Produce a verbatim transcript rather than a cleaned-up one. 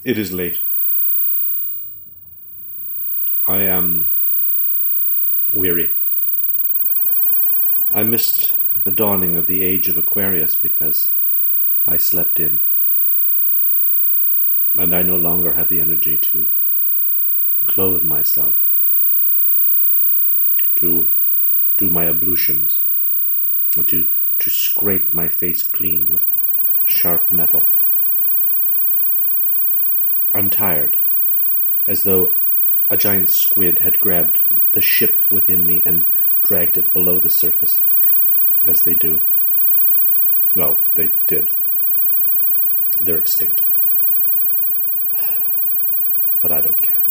It is late. I am weary. I missed the dawning of the age of Aquarius because I slept in. And I no longer have the energy to clothe myself, to do my ablutions, and to, to scrape my face clean with sharp metal. I'm tired, as though a giant squid had grabbed the ship within me and dragged it below the surface, as they do. Well, they did. They're extinct. But I don't care.